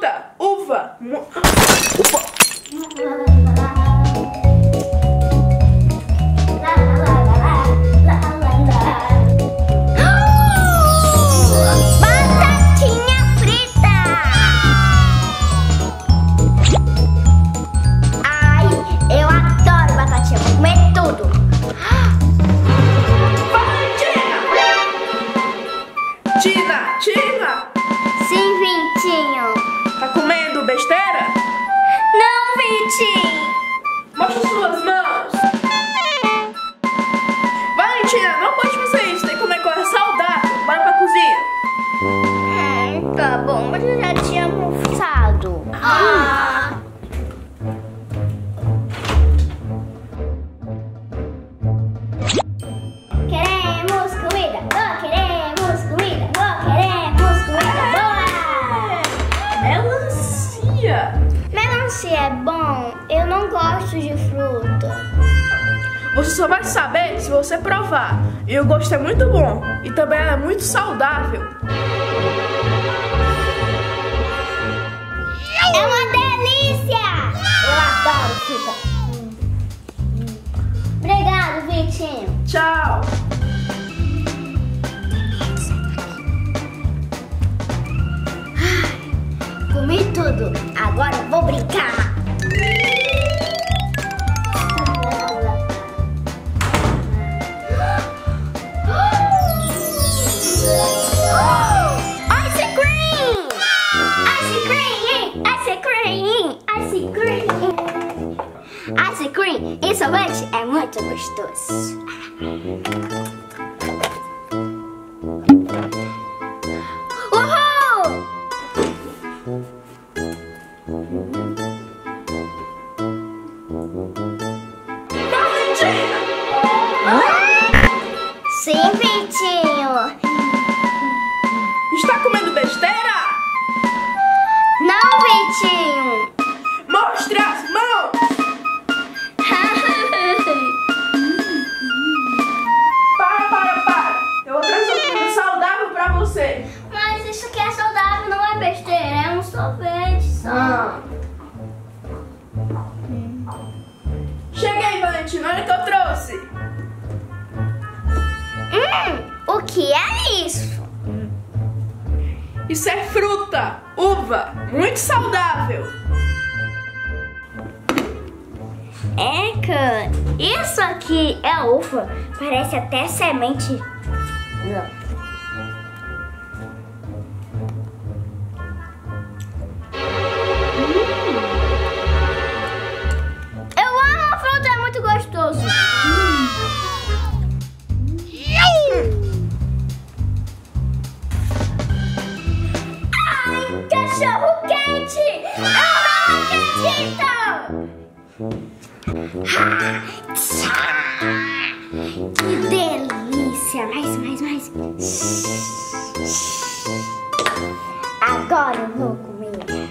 fruta, uva. Batatinha frita. Ai, eu adoro batatinha, vou comer tudo. Tina! Sim, Vintinho. Tá comendo besteira? Não, Vintinho. Mostra suas mãos. Valentina, não pode fazer isso. Tem que comer coisa saudável. Bora pra cozinha. Tá bom, mas eu já tinha almoçado. Queremos comida boa, queremos comida boa, queremos comida boa. Melancia. Melancia é bom, eu não gosto de fruta. Você só vai saber se você provar. E o gosto é muito bom. E também ela é muito saudável. É uma delícia! Eu adoro fruta. Obrigado, Vitinho. Tchau. Comi tudo, agora eu vou brincar. Ice cream! Ice cream! Ice cream! Ice cream! Ice cream e sorvete é muito gostoso. Uhul! Valentina! Sim, Vitinho. Está comendo besteira? Não, Vitinho. Mostre as mãos! Para! Eu vou trazer uma coisa saudável pra você. Mas isso aqui é saudável, não é besteira, é um sorvete só. Chega aí, Valentina, olha o que eu trouxe. O que é isso? Isso é fruta, uva, muito saudável. Eca, isso aqui é uva, parece até semente. Eu amo a fruta, é muito gostoso. Ai, cachorro quente! Eu não acredito! Que delícia! Mais. Agora eu vou comer.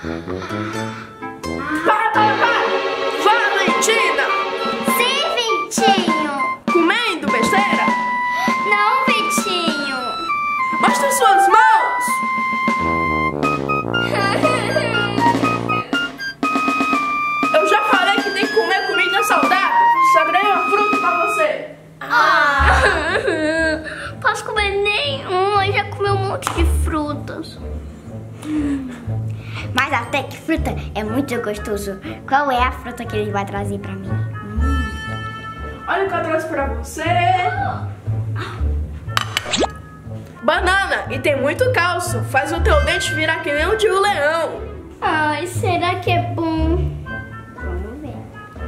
Para! Valentina! Sim, Vitinho! Comendo besteira? Não, Vitinho! Mostre suas mãos! Eu já falei que tem que comer comida saudável. Sagrei uma fruta pra você. Posso comer nenhuma, eu já comi um monte de frutas. Mas até que fruta é muito gostoso. Qual é a fruta que ele vai trazer pra mim? Olha o que eu trouxe pra você. Banana, e tem muito cálcio. Faz o teu dente virar que nem o de um leão. Ai, será que é bom? Vamos ver.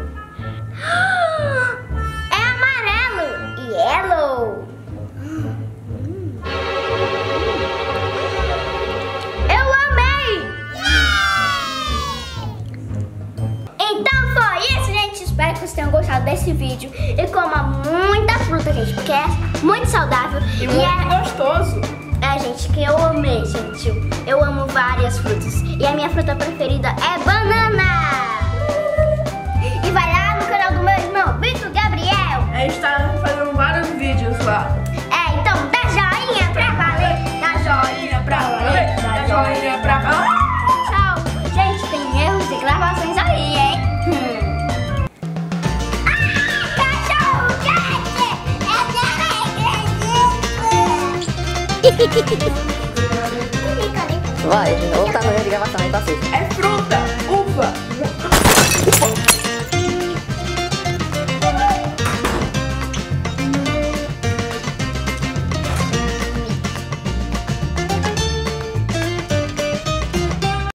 É amarelo. Yellow. Eu amei. Então foi isso, gente. Espero que vocês tenham gostado desse vídeo. E coma muita fruta, gente, porque é muito saudável. E muito gostoso. É, gente, que eu amei, gente. Eu amo várias frutas. E a minha fruta preferida é banana. E vai lá no canal do meu irmão, Victor Gabriel. A gente tá fazendo vários vídeos lá. É, então dá joinha pra valer. Dá joinha pra valer. Dá joinha pra valer. Tchau. Vai, ou tá no erro de gravação, aí tá certo. É fruta.